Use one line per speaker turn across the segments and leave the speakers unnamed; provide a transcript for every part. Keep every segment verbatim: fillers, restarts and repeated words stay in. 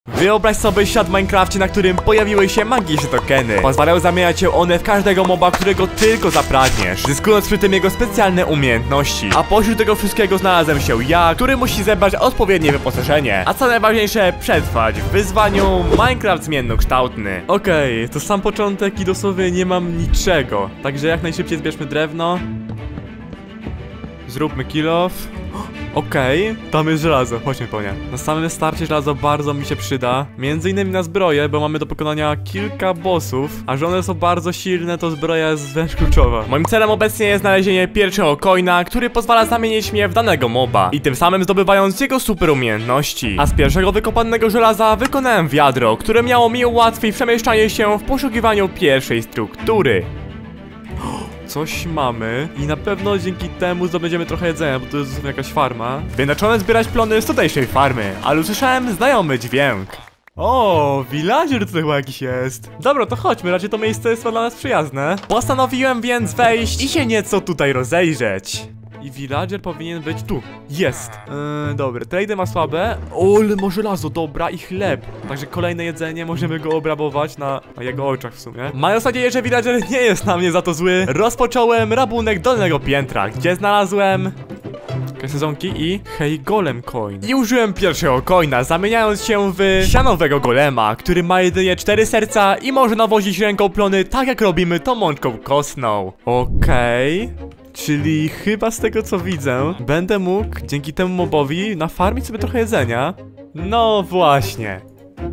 Wyobraź sobie świat w Minecrafcie, na którym pojawiły się magiczne tokeny. Pozwalają zamieniać się one w każdego moba, którego tylko zapragniesz, zyskując przy tym jego specjalne umiejętności. A pośród tego wszystkiego znalazłem się ja, który musi zebrać odpowiednie wyposażenie. A co najważniejsze, przetrwać w wyzwaniu Minecraft zmiennokształtny. Okej, okay, to sam początek i dosłownie nie mam niczego. Także jak najszybciej zbierzmy drewno. Zróbmy kill off. Okej, okay, tam jest żelazo, chodźmy po nie. Na samym starcie żelazo bardzo mi się przyda. Między innymi na zbroję, bo mamy do pokonania kilka bossów. A że one są bardzo silne, to zbroja jest wręcz kluczowa. Moim celem obecnie jest znalezienie pierwszego coina, który pozwala zamienić mnie w danego moba i tym samym zdobywając jego super umiejętności. A z pierwszego wykopanego żelaza wykonałem wiadro, które miało mi ułatwić przemieszczanie się w poszukiwaniu pierwszej struktury. Coś mamy i na pewno dzięki temu zdobędziemy trochę jedzenia, bo to jest jakaś farma. Wyznaczone zbierać plony z tutejszej farmy, ale usłyszałem znajomy dźwięk. O, villager tutaj chyba jakiś jest. Dobra, to chodźmy, raczej to miejsce jest dla nas przyjazne. Postanowiłem więc wejść i się nieco tutaj rozejrzeć. I villager powinien być tu. Jest. Yy, dobra, trade ma słabe. O, ale ma żelazo, dobra, i chleb. Także kolejne jedzenie, możemy go obrabować na, na jego oczach w sumie. Mając nadzieję, że villager nie jest na mnie za to zły, rozpocząłem rabunek dolnego piętra, gdzie znalazłem sezonki i hej golem coin. I użyłem pierwszego coina, zamieniając się w sianowego golema, który ma jedynie cztery serca i może nawozić ręką plony, tak jak robimy to mączką kostną. Okej. Okay. Czyli chyba z tego co widzę, będę mógł dzięki temu mobowi nafarmić sobie trochę jedzenia. No właśnie.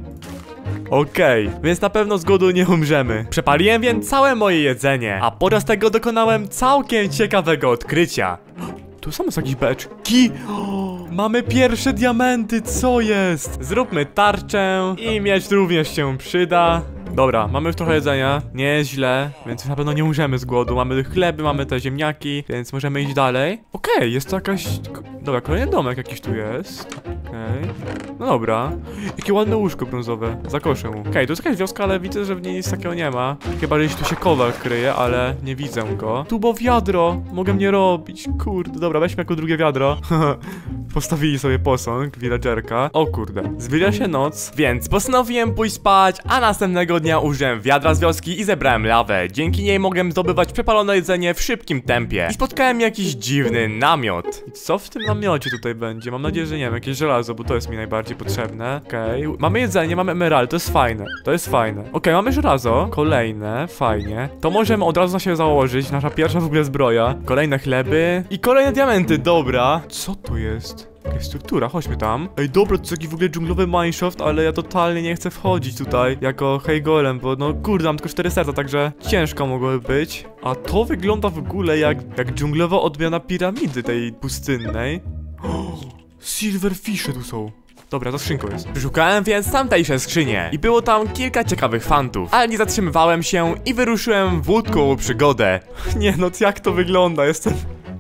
Okej, okay, więc na pewno z głodu nie umrzemy. Przepaliłem więc całe moje jedzenie, a podczas tego dokonałem całkiem ciekawego odkrycia. Tu są jakieś beczki. O, mamy pierwsze diamenty, co jest? Zróbmy tarczę i miecz również się przyda. Dobra, mamy już trochę jedzenia, nie jest źle, więc na pewno nie umrzemy z głodu. Mamy chleby, mamy te ziemniaki, więc możemy iść dalej. Okej, okay, jest to jakaś... Dobra, kolejny domek jakiś tu jest. Okej, okay. No dobra. Jakie ładne łóżko brązowe, zakoszę mu. Okej, okay, to jest jakaś wioska, ale widzę, że w niej nic takiego nie ma. Chyba, że tu się kowal kryje, ale nie widzę go. Tu bo wiadro, mogę mnie robić, kurde. Dobra, weźmy jako drugie wiadro. Postawili sobie posąg, villagerka. O kurde, zbliża się noc, więc postanowiłem pójść spać, a następnego dnia użyłem wiadra z wioski i zebrałem lawę. Dzięki niej mogłem zdobywać przepalone jedzenie w szybkim tempie. I spotkałem jakiś dziwny namiot. I co w tym namiocie tutaj będzie? Mam nadzieję, że nie wiem, jakieś żelazo, bo to jest mi najbardziej potrzebne. Okej, okay. Mamy jedzenie, mamy emerald, to jest fajne. To jest fajne. Okej, okay, mamy żelazo. Kolejne, fajnie. To możemy od razu na siebie założyć. Nasza pierwsza w ogóle zbroja. Kolejne chleby. I kolejne diamenty, dobra. Co to jest? Jakaś struktura, chodźmy tam. Ej, dobra, to jest jakiś w ogóle dżunglowy mineshaft, ale ja totalnie nie chcę wchodzić tutaj jako hej golem, bo no kurde, mam tylko cztery serca, także ciężko mogłoby być. A to wygląda w ogóle jak, jak dżunglowa odmiana piramidy tej pustynnej. O, silverfishy tu są. Dobra, to skrzynką jest. Szukałem więc tamtejsze skrzynie i było tam kilka ciekawych fantów, ale nie zatrzymywałem się i wyruszyłem w łódką przygodę. Nie no, jak to wygląda, jestem...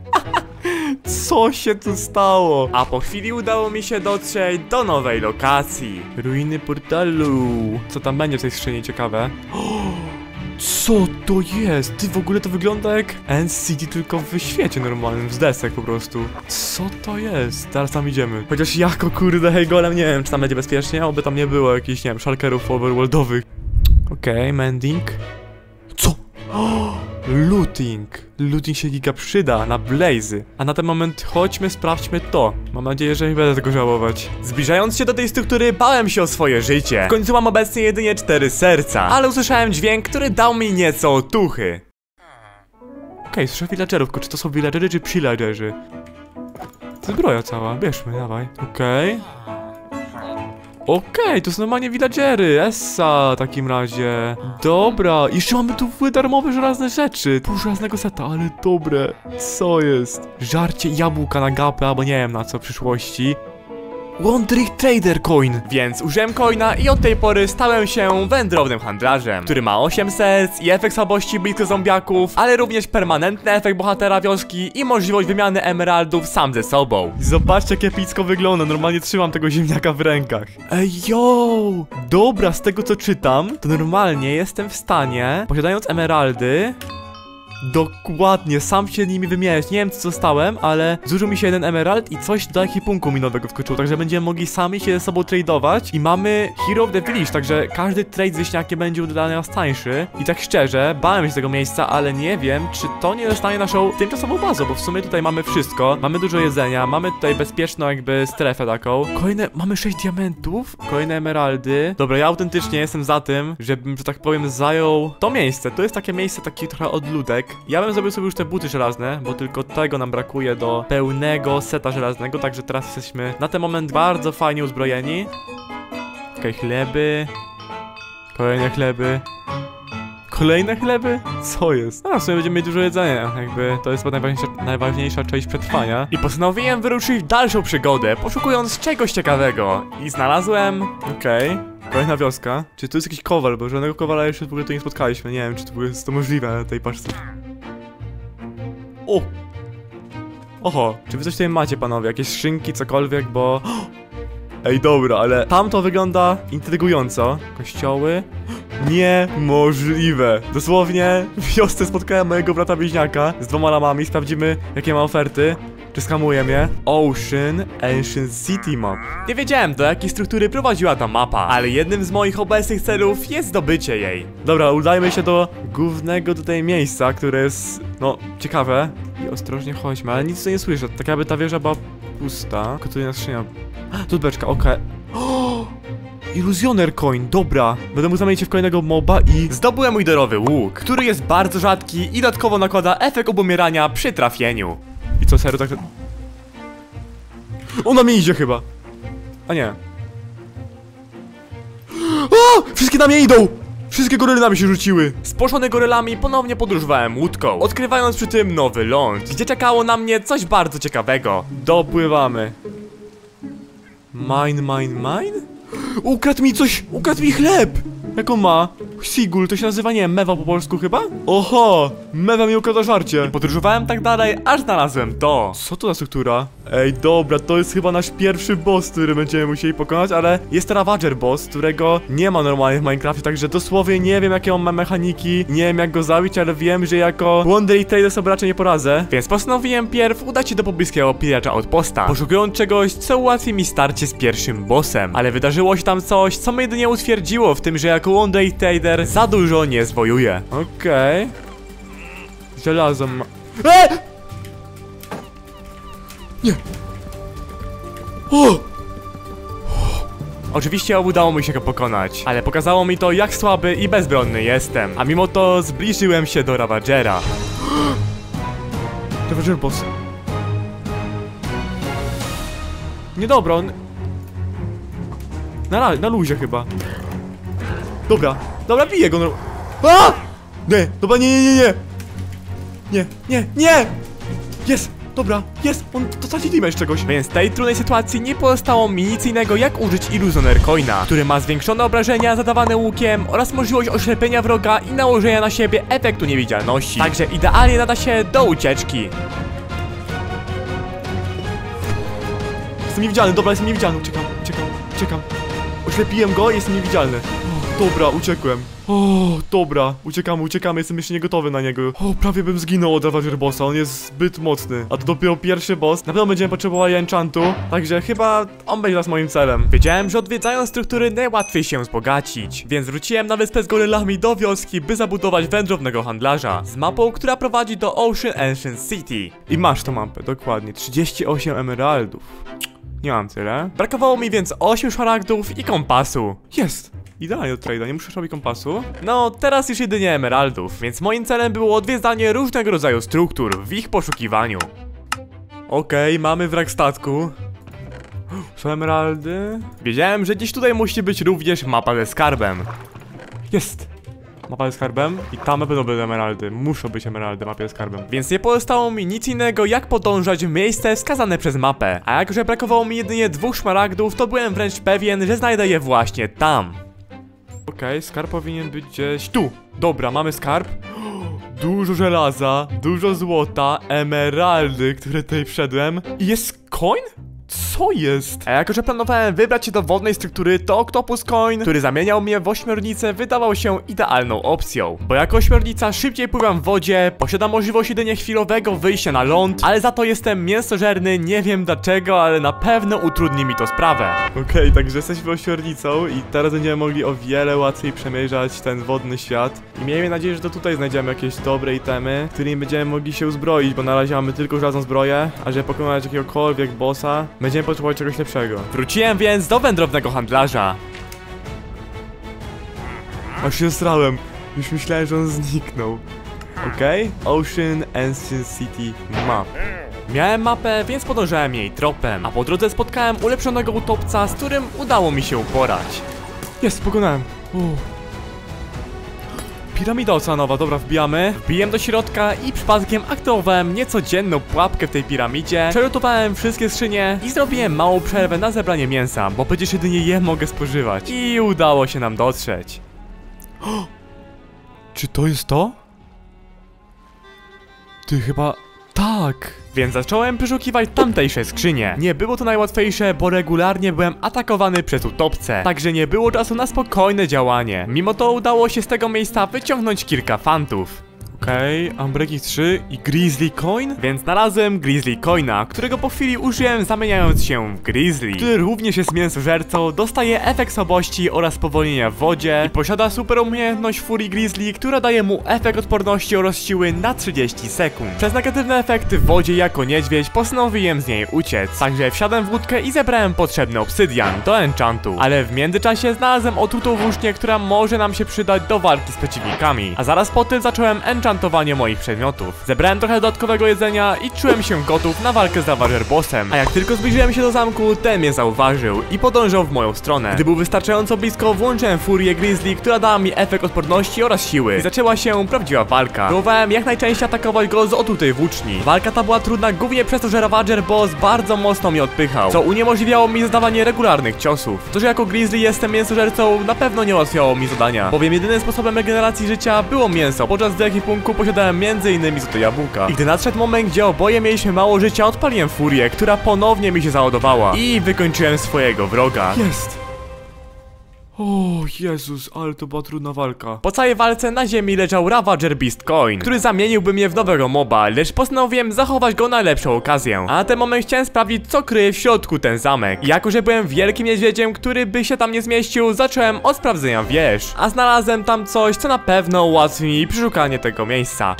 Co się tu stało? A po chwili udało mi się dotrzeć do nowej lokacji. Ruiny portalu. Co tam będzie w tej skrzyni ciekawe? Co to jest? Ty, w ogóle to wygląda jak End City, tylko w świecie normalnym, z desek po prostu. Co to jest? Teraz tam idziemy. Chociaż jako kurde hej golem, nie wiem czy tam będzie bezpiecznie, oby tam nie było jakichś, nie wiem, szalkerów overworldowych. Okej, okay, mending. Co? Looting. Looting się giga przyda na blazy. A na ten moment chodźmy, sprawdźmy to. Mam nadzieję, że nie będę tego żałować. Zbliżając się do tej struktury, bałem się o swoje życie. W końcu mam obecnie jedynie cztery serca, ale usłyszałem dźwięk, który dał mi nieco otuchy. Okej, okay, słyszę villagerów, czy to są villagery czy pillagerzy? To zbroja cała, bierzmy, dawaj. Okej okay. Okej, okay, to są normalnie villagery, essa w takim razie. Dobra, jeszcze mamy tu darmowe żelazne rzeczy. Pół żelaznego seta, ale dobre. Co jest? Żarcie jabłka na gapę, albo nie wiem na co w przyszłości. Wandering Trader Coin. Więc użyłem coina i od tej pory stałem się wędrownym handlarzem, który ma osiem serc i efekt słabości blisko zombiaków, ale również permanentny efekt bohatera wioski i możliwość wymiany emeraldów sam ze sobą. Zobaczcie jak epicko wygląda, normalnie trzymam tego ziemniaka w rękach. Ej yo! Dobra, z tego co czytam, to normalnie jestem w stanie, posiadając emeraldy, Dokładnie, sam się nimi wymieniać. Nie wiem co zostałem, ale zużył mi się jeden emerald i coś do ekwipunku mi nowego wskoczyło. Także będziemy mogli sami się ze sobą tradeować. I mamy Hero of the Village, także każdy trade z wieśniakiem będzie dla nas tańszy. I tak szczerze, bałem się tego miejsca, ale nie wiem, czy to nie zostanie naszą tymczasową bazą, bo w sumie tutaj mamy wszystko. Mamy dużo jedzenia, mamy tutaj bezpieczną jakby strefę taką. Kolejne, mamy sześć diamentów, kolejne emeraldy. Dobra, ja autentycznie jestem za tym, żebym, że tak powiem, zajął to miejsce. To jest takie miejsce, taki trochę odludek. Ja bym zrobił sobie już te buty żelazne, bo tylko tego nam brakuje do pełnego seta żelaznego, także teraz jesteśmy na ten moment bardzo fajnie uzbrojeni. Okej, okay, chleby. Kolejne chleby. Kolejne chleby? Co jest? A, w sumie będziemy mieć dużo jedzenia, jakby to jest chyba najważniejsza, najważniejsza część przetrwania. I postanowiłem wyruszyć w dalszą przygodę, poszukując czegoś ciekawego. I znalazłem... Okej. Okay. Kolejna wioska. Czy tu jest jakiś kowal, bo żadnego kowala jeszcze w ogóle tu nie spotkaliśmy. Nie wiem, czy to w ogóle jest to możliwe na tej paczce. O! Oho, czy wy coś tutaj macie, panowie? Jakieś szynki, cokolwiek, bo... Ej, dobra, ale tam to wygląda intrygująco. Kościoły? Niemożliwe. Dosłownie w wiosce spotkałem mojego brata bliźniaka z dwoma lamami. Sprawdzimy, jakie ma oferty. Czy skamuje mnie? Ocean Ancient City Map. Nie wiedziałem, do jakiej struktury prowadziła ta mapa, ale jednym z moich obecnych celów jest zdobycie jej. Dobra, udajmy się do głównego tutaj miejsca, które jest, no, ciekawe. I ostrożnie chodźmy, ale nic tu nie słyszę. Tak jakby ta wieża była pusta. Tylko tutaj na skrzynia. Tu beczka, okej. Okay. Iluzjoner coin, dobra. Będę mógł zamienić się w kolejnego moba i... Zdobyłem mój dorowy łuk, który jest bardzo rzadki i dodatkowo nakłada efekt obumierania przy trafieniu. I co, serio tak... Ona mi idzie chyba. A nie. O! Wszystkie na mnie idą! Wszystkie goryly na mnie się rzuciły. Spłoszone gorylami ponownie podróżowałem łódką, odkrywając przy tym nowy ląd, gdzie czekało na mnie coś bardzo ciekawego. Dopływamy. Mine, mine, mine? Ukradł mi coś, ukradł mi chleb! Jak on ma? Sigul, to się nazywa, nie wiem, mewa po polsku chyba? Oho! Mewa mi ukradła żarcie. I podróżowałem tak dalej, aż znalazłem to. Co to za struktura? Ej, dobra, to jest chyba nasz pierwszy boss, który będziemy musieli pokonać, ale jest Ravager boss, którego nie ma normalnie w Minecrafcie, także dosłownie nie wiem, jakie on ma mechaniki, nie wiem, jak go zabić, ale wiem, że jako Wonder Trader sobie raczej nie poradzę. Więc postanowiłem pierw udać się do pobliskiego piracza outposta, poszukując czegoś, co ułatwi mi starcie z pierwszym bossem. Ale wydarzyło się tam coś, co mnie jedynie utwierdziło w tym, że jako Wonder Trader za dużo nie zwojuję. Okej. Okay. Żelazo ma... Eee! Nie. O! Oczywiście udało mi się go pokonać, ale pokazało mi to, jak słaby i bezbronny jestem. A mimo to zbliżyłem się do Ravagera. Ravager boss. Niedobro, on... Na, na luzie chyba. Dobra, dobra, biję go. No... A! Nie, dobra, nie, nie, nie, nie. Nie, nie, nie! Jest! Dobra, jest! On to traci damage czegoś. Więc w tej trudnej sytuacji nie pozostało mi nic innego, jak użyć Illusioner Coina, który ma zwiększone obrażenia zadawane łukiem oraz możliwość oślepienia wroga i nałożenia na siebie efektu niewidzialności. Także idealnie nada się do ucieczki. Jestem niewidzialny, dobra, jestem niewidzialny. Uciekam, uciekam, uciekam. Oślepiłem go i jestem niewidzialny. O, dobra, uciekłem. O, dobra, uciekamy, uciekamy, jestem jeszcze niegotowy na niego. O, prawie bym zginął od Ravager bossa, on jest zbyt mocny. A to dopiero pierwszy boss, na pewno będziemy potrzebowali enchantu, także chyba on będzie nas moim celem. Wiedziałem, że odwiedzając struktury najłatwiej się wzbogacić, więc wróciłem na wyspę z gorylami do wioski, by zabudować wędrownego handlarza z mapą, która prowadzi do Ocean Ancient City. I masz tą mapę, dokładnie, trzydzieści osiem emeraldów. Nie mam tyle. Brakowało mi więc ośmiu szmaragdów i kompasu. Jest! Idealnie do trade'a, nie muszę robić kompasu. No, teraz już jedynie emeraldów, więc moim celem było odwiedzanie różnego rodzaju struktur w ich poszukiwaniu. Okej, okay, mamy wrak statku. Są emeraldy. Wiedziałem, że gdzieś tutaj musi być również mapa ze skarbem. Jest! Mapa ze skarbem i tam będą być emeraldy. Muszą być emeraldy, mapie ze skarbem. Więc nie pozostało mi nic innego, jak podążać w miejsce wskazane przez mapę. A jako, że brakowało mi jedynie dwóch szmaragdów, to byłem wręcz pewien, że znajdę je właśnie tam. Okej, okay, skarb powinien być gdzieś tu. Dobra, mamy skarb. Dużo żelaza, dużo złota, emeraldy, które tutaj wszedłem. I jest coin? Co jest? A jako, że planowałem wybrać się do wodnej struktury, to Octopus Coin, który zamieniał mnie w ośmiornicę, wydawał się idealną opcją. Bo jako ośmiornica szybciej pływam w wodzie, posiadam możliwość jedynie chwilowego wyjścia na ląd, ale za to jestem mięsożerny, nie wiem dlaczego, ale na pewno utrudni mi to sprawę. Okej, okay, także jesteśmy ośmiornicą i teraz będziemy mogli o wiele łatwiej przemierzać ten wodny świat. I miejmy nadzieję, że to tutaj znajdziemy jakieś dobre itemy, którymi będziemy mogli się uzbroić, bo na razie mamy tylko żelazną zbroję, a żeby pokonać jakiegokolwiek bossa, będziemy potrzebować czegoś lepszego. Wróciłem więc do wędrownego handlarza. Aż się zesrałem. Już myślałem, że on zniknął. Okej, okay. Ocean Ancient City Map. Miałem mapę, więc podążałem jej tropem, a po drodze spotkałem ulepszonego utopca, z którym udało mi się uporać. Jest, pokonałem. Uh. Piramida oceanowa, dobra, wbijamy. Wbiłem do środka i przypadkiem aktywowałem niecodzienną pułapkę w tej piramidzie. Przelutowałem wszystkie skrzynie i zrobiłem małą przerwę na zebranie mięsa, bo przecież jedynie je mogę spożywać. I udało się nam dotrzeć. Oh! Czy to jest to? Ty chyba... Tak! Więc zacząłem przeszukiwać tamtejsze skrzynie. Nie było to najłatwiejsze, bo regularnie byłem atakowany przez utopce. Także nie było czasu na spokojne działanie. Mimo to udało się z tego miejsca wyciągnąć kilka fantów. Okej, okay, Unbreaking trzy i Grizzly Coin? Więc znalazłem Grizzly Coina, którego po chwili użyłem zamieniając się w Grizzly, który również jest mięsożercą, dostaje efekt słabości oraz powolnienia w wodzie i posiada super umiejętność Fury Grizzly, która daje mu efekt odporności oraz siły na trzydzieści sekund. Przez negatywne efekty w wodzie jako niedźwiedź postanowiłem z niej uciec, także wsiadłem w łódkę i zebrałem potrzebny obsydian do enchantu, ale w międzyczasie znalazłem otrutą włócznię, która może nam się przydać do walki z przeciwnikami, a zaraz po tym zacząłem enchant moich przedmiotów. Zebrałem trochę dodatkowego jedzenia i czułem się gotów na walkę z Ravager Bossem, a jak tylko zbliżyłem się do zamku, ten mnie zauważył i podążał w moją stronę. Gdy był wystarczająco blisko, włączyłem Furię Grizzly, która dała mi efekt odporności oraz siły. I zaczęła się prawdziwa walka. Próbowałem jak najczęściej atakować go z otrutej włóczni. Walka ta była trudna głównie przez to, że Ravager Boss bardzo mocno mnie odpychał, co uniemożliwiało mi zadawanie regularnych ciosów. To, że jako Grizzly jestem mięsożercą, na pewno nie ułatwiało mi zadania, bowiem jedynym sposobem regeneracji życia było mięso, podczas gdy ekwipunku posiadałem między innymi złote jabłka. I gdy nadszedł moment, gdzie oboje mieliśmy mało życia, odpaliłem furię, która ponownie mi się załadowała i wykończyłem swojego wroga. Jest! O Jezus, ale to była trudna walka. Po całej walce na ziemi leżał Ravager Beast Coin, który zamieniłby mnie w nowego moba, lecz postanowiłem zachować go na lepszą okazję. A na ten moment chciałem sprawdzić, co kryje w środku ten zamek. I jako, że byłem wielkim niedźwiedziem, który by się tam nie zmieścił, zacząłem od sprawdzenia wież. A znalazłem tam coś, co na pewno ułatwi mi przeszukanie tego miejsca.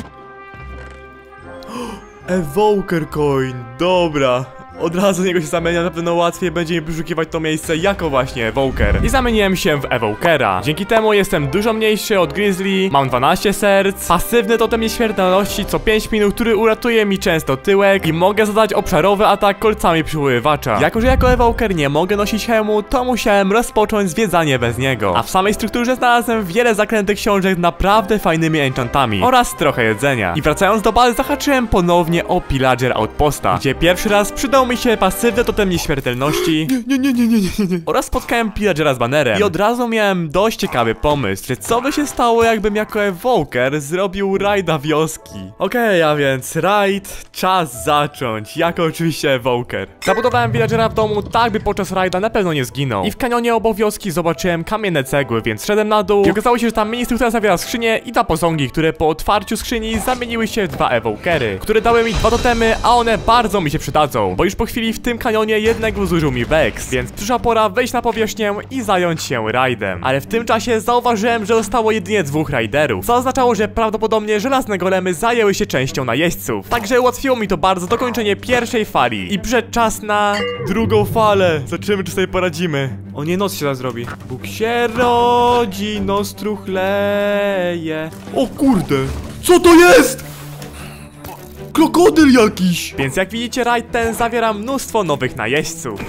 Evoker Coin, dobra. Od razu z niego się zamienia, na pewno łatwiej będzie mi wyszukiwać to miejsce jako właśnie Evoker. I zamieniłem się w Evokera. Dzięki temu jestem dużo mniejszy od Grizzly, mam dwanaście serc, pasywny totem nieśmiertelności co pięć minut, który uratuje mi często tyłek i mogę zadać obszarowy atak kolcami przywoływacza. Jako, że jako Evoker nie mogę nosić hełmu, to musiałem rozpocząć zwiedzanie bez niego. A w samej strukturze znalazłem wiele zaklętych książek z naprawdę fajnymi enchantami oraz trochę jedzenia. I wracając do bazy, zahaczyłem ponownie o Pillager Outposta, gdzie pierwszy raz przydał mi się pasywny totem nieśmiertelności. Nie, nie, nie, nie, nie, nie, nie. Oraz spotkałem Pillagera z banerem. I od razu miałem dość ciekawy pomysł, że co by się stało, jakbym jako Evoker zrobił rajda wioski. Okej, okay, a więc rajd, czas zacząć. Jako oczywiście Evoker. Zabudowałem Pillagera w domu tak, by podczas rajda na pewno nie zginął. I w kanionie obok wioski zobaczyłem kamienne cegły, więc szedłem na dół i okazało się, że ta mini struktura zawiera skrzynię i dwa posągi, które po otwarciu skrzyni zamieniły się w dwa Evokery, które dały mi dwa totemy, a one bardzo mi się przydadzą, bo już po chwili w tym kanionie jednego zużył mi Vex, więc przyszła pora wejść na powierzchnię i zająć się rajdem. Ale w tym czasie zauważyłem, że zostało jedynie dwóch rajderów, co oznaczało, że prawdopodobnie żelazne golemy zajęły się częścią najeźdźców. Także ułatwiło mi to bardzo dokończenie pierwszej fali i przyszedł czas na drugą falę. Zobaczymy, czy sobie poradzimy. O nie, noc się teraz zrobi. Bóg się rodzi, nos truchleje. O kurde, co to jest? Krokodyl jakiś! Więc jak widzicie, rajd ten zawiera mnóstwo nowych najeźdźców.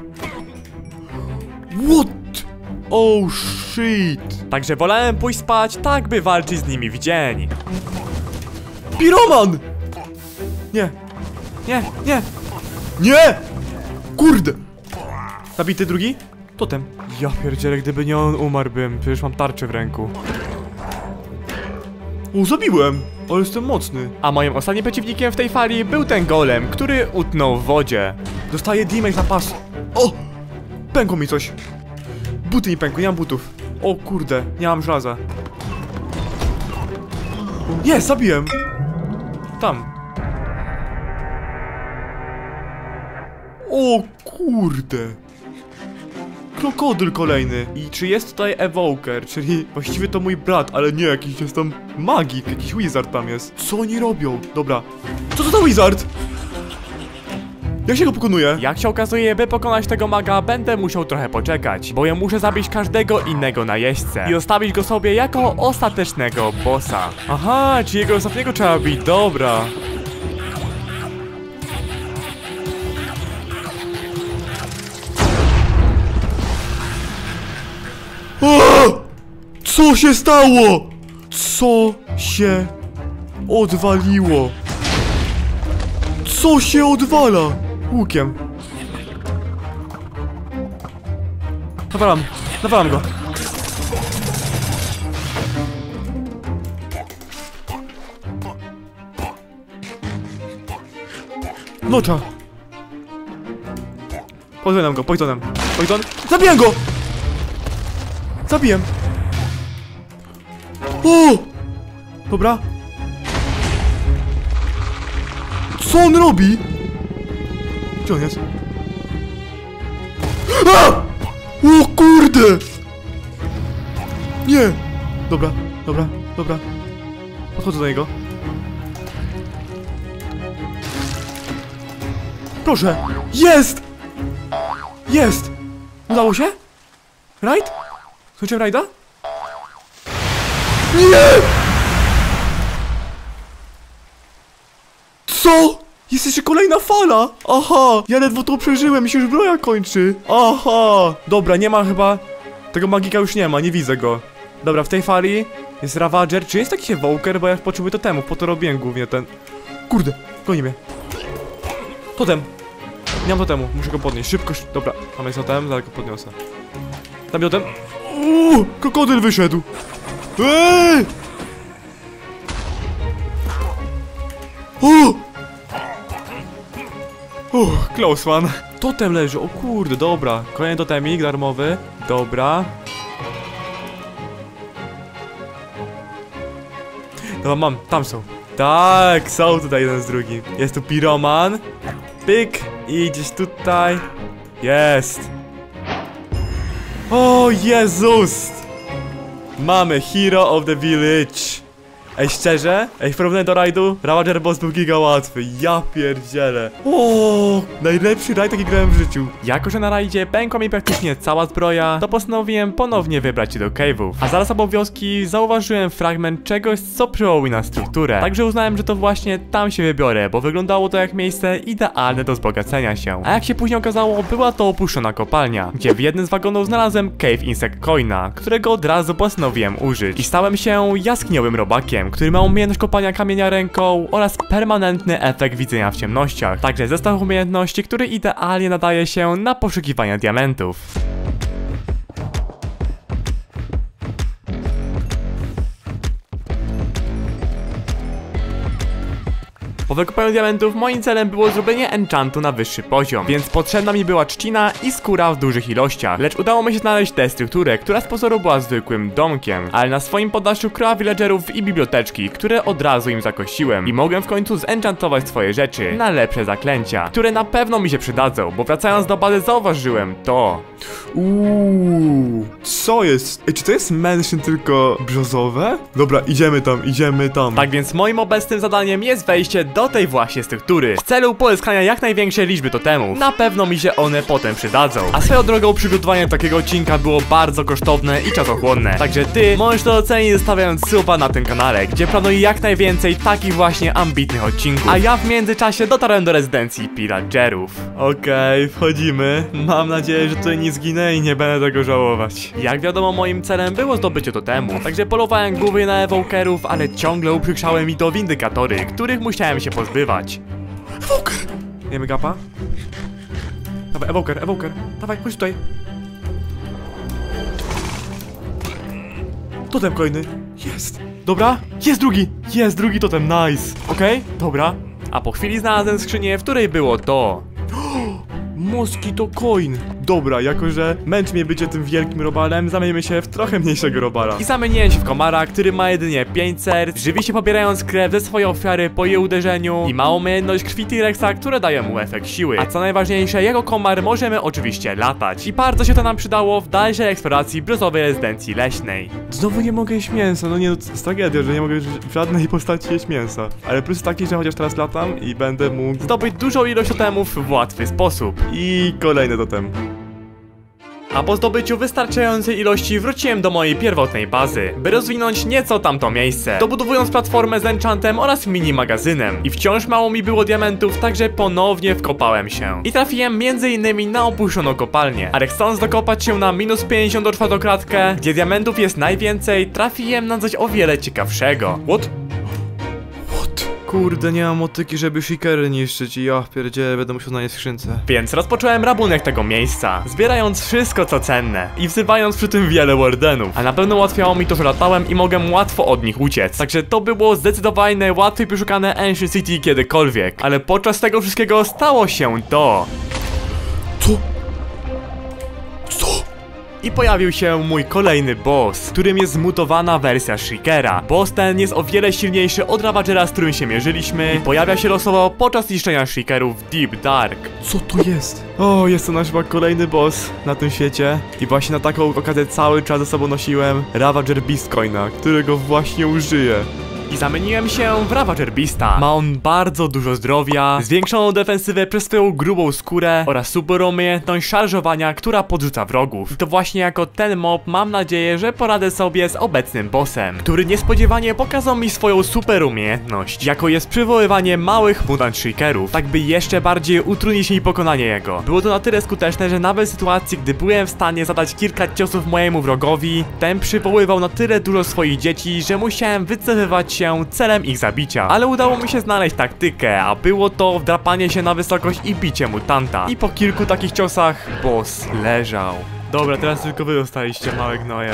What? Oh shit! Także wolałem pójść spać, tak by walczyć z nimi w dzień. Piroman! Nie. Nie, nie. Nie! Kurde! Zabity drugi? Totem. Ja pierdzielę, gdyby nie on, umarłbym. Przecież mam tarczę w ręku. O, zabiłem! Ale jestem mocny. A moim ostatnim przeciwnikiem w tej fali był ten golem, który utknął w wodzie. Dostaję damage na pas. O! Pękło mi coś. Buty mi pękły, nie mam butów. O kurde, nie mam żelaza. Jest, zabiłem. Tam. O kurde. Krokodyl kolejny. I czy jest tutaj Evoker, czyli właściwie to mój brat, ale nie, jakiś jest tam magik, jakiś wizard tam jest. Co oni robią? Dobra. Co to za wizard? Jak się go pokonuje? Jak się okazuje, by pokonać tego maga, będę musiał trochę poczekać, bo ja muszę zabić każdego innego najeźdźcę i zostawić go sobie jako ostatecznego bossa. Aha, czyli jego ostatniego trzeba bić, dobra. O! Co się stało? Co się odwaliło? Co się odwala? Łukiem. Nawalam, nawalam go. Nocza. Poisonam go, poisonem. Poison. Zabiję go! Zabiłem. O! Dobra. Co on robi? Gdzie on jest? A! O kurde! Nie! Dobra, dobra, dobra. Podchodzę do niego. Proszę! Jest! Jest! Udało się? Rajd? Skończyłem rajda? Nie! Co? Jest jeszcze kolejna fala! Aha! Ja ledwo to przeżyłem, mi się już broja kończy. Aha! Dobra, nie ma chyba... Tego magika już nie ma, nie widzę go. Dobra, w tej fali jest Ravager. Czy jest jakiś Evoker? Bo ja potrzebuję totemów, po to robiłem głównie ten... Kurde, goni mnie. Totem. Nie mam totemu, muszę go podnieść. Szybko, sz... dobra. Mam jest totem, zaraz go podniosę. Tam totem. Uuu, krokodyl wyszedł. Eee! O! Uff, close one. Totem leży, o kurde, dobra. Kolejny totemik darmowy. Dobra. Dobra, mam, tam są. Tak, są tutaj jeden z drugim. Jest tu piroman. Pyk. I gdzieś tutaj. Jest. O Jezus. Mamy Hero of the Village. Ej, szczerze? Ej, w porównaniu do rajdu, Ravager Boss był giga łatwy. Ja pierdzielę. O, najlepszy rajd, jaki grałem w życiu. Jako że na rajdzie pękła mi praktycznie cała zbroja, to postanowiłem ponownie wybrać się do cave'ów. A zaraz obok wioski zauważyłem fragment czegoś, co przyjął mi na strukturę. Także uznałem, że to właśnie tam się wybiorę, bo wyglądało to jak miejsce idealne do wzbogacenia się. A jak się później okazało, była to opuszczona kopalnia, gdzie w jednym z wagonów znalazłem Cave Insect Coina, którego od razu postanowiłem użyć. I stałem się jaskiniowym robakiem, który ma umiejętność kopania kamienia ręką oraz permanentny efekt widzenia w ciemnościach. Także zestaw umiejętności, który idealnie nadaje się na poszukiwanie diamentów. Po wykopaniu diamentów moim celem było zrobienie enchantu na wyższy poziom, więc potrzebna mi była trzcina i skóra w dużych ilościach. Lecz udało mi się znaleźć tę strukturę, która z pozoru była zwykłym domkiem, ale na swoim poddaszu kryła villagerów i biblioteczki, które od razu im zakościłem i mogłem w końcu zenchantować swoje rzeczy na lepsze zaklęcia, które na pewno mi się przydadzą, bo wracając do bazy zauważyłem to. Uuu, co jest? Ej, czy to jest mansion tylko brzozowe? Dobra, idziemy tam, idziemy tam. Tak więc moim obecnym zadaniem jest wejście do tej właśnie struktury w celu pozyskania jak największej liczby totemów. Na pewno mi się one potem przydadzą. A swoją drogą przygotowanie takiego odcinka było bardzo kosztowne i czasochłonne. Także ty możesz to docenić zostawiając suba na tym kanale, gdzie planuję jak najwięcej takich właśnie ambitnych odcinków. A ja w międzyczasie dotarłem do rezydencji pillagerów. Okej, okay, wchodzimy. Mam nadzieję, że tutaj nie zginę i nie będę tego żałować. Jak wiadomo, moim celem było zdobycie totemu, także polowałem głównie na evokerów, ale ciągle uprzykrzały mi to windykatory, których musiałem się pozbywać. Evoker! Wiemy gapa? Dawaj, evoker, evoker. Dawaj, chodź tutaj. Totem kolejny. Jest. Dobra, jest drugi. Jest drugi totem, nice. Okej, okay, dobra. A po chwili znalazłem skrzynię, w której było to. Mosquito Coin. Dobra, jako że męczy mnie bycie tym wielkim robalem, zamienimy się w trochę mniejszego robala. I zamieniłem się w komara, który ma jedynie pięć serc, żywi się pobierając krew ze swojej ofiary po jej uderzeniu i ma umiejętność krwi T-Rexa, które daje mu efekt siły. A co najważniejsze, jako komar możemy oczywiście latać. I bardzo się to nam przydało w dalszej eksploracji brzozowej rezydencji leśnej. Znowu nie mogę jeść mięsa, no nie, no to jest tragedia, że nie mogę w żadnej postaci jeść mięsa. Ale plus taki, że chociaż teraz latam i będę mógł zdobyć dużą ilość totemów w łatwy sposób. I kolejny totem. A po zdobyciu wystarczającej ilości wróciłem do mojej pierwotnej bazy, by rozwinąć nieco tamto miejsce, dobudowując platformę z enchantem oraz mini magazynem. I wciąż mało mi było diamentów, także ponownie wkopałem się. I trafiłem między innymi na opuszczoną kopalnię. Ale chcąc dokopać się na minus pięćdziesiąt do czwartokratkę, gdzie diamentów jest najwięcej, trafiłem na coś o wiele ciekawszego. What? Kurde, nie mam motyki, żeby shikery niszczyć i ja pierdzielę, będę musiał znaleźć w skrzynce. Więc rozpocząłem rabunek tego miejsca, zbierając wszystko co cenne i wzywając przy tym wiele wardenów. A na pewno ułatwiało mi to, że latałem i mogłem łatwo od nich uciec. Także to było zdecydowanie najłatwiej przeszukane Ancient City kiedykolwiek. Ale podczas tego wszystkiego stało się to. Co? I pojawił się mój kolejny boss, którym jest zmutowana wersja Shriekera. Boss ten jest o wiele silniejszy od Ravagera, z którym się mierzyliśmy i pojawia się losowo podczas niszczenia Shriekerów w Deep Dark. Co to jest? O, jest to nasz chyba kolejny boss na tym świecie. I właśnie na taką okazję cały czas ze sobą nosiłem Ravager Beastcoina, którego właśnie użyję. I zamieniłem się w Ravager Beasta. Ma on bardzo dużo zdrowia, zwiększoną defensywę przez swoją grubą skórę oraz super umiejętność szarżowania, która podrzuca wrogów. I to właśnie jako ten mob mam nadzieję, że poradzę sobie z obecnym bossem, który niespodziewanie pokazał mi swoją super umiejętność, jaką jest przywoływanie małych mutant shriekerów, tak by jeszcze bardziej utrudnić mi pokonanie jego. Było to na tyle skuteczne, że nawet w sytuacji, gdy byłem w stanie zadać kilka ciosów mojemu wrogowi, ten przywoływał na tyle dużo swoich dzieci, że musiałem wycofywać się celem ich zabicia. Ale udało mi się znaleźć taktykę, a było to wdrapanie się na wysokość i bicie mutanta. I po kilku takich ciosach boss leżał. Dobra, teraz tylko wy dostaliście, małe gnoje.